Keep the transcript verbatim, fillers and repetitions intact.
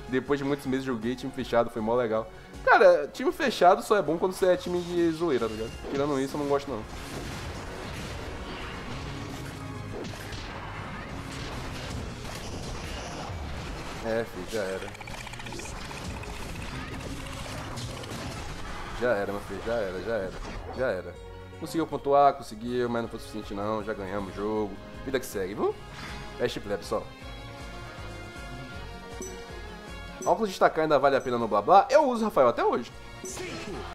Depois de muitos meses joguei, time fechado, foi mó legal. Cara, time fechado só é bom quando você é time de zoeira, tá ligado? Tirando isso, eu não gosto não. É, filho, já era. Já era, meu filho, já era, já era, já era. Conseguiu pontuar, conseguiu, mas não foi suficiente não, já ganhamos o jogo. Vida que segue, viu? Best play, pessoal. Óculos destacar ainda vale a pena no blá blá? Eu uso, Rafael, até hoje.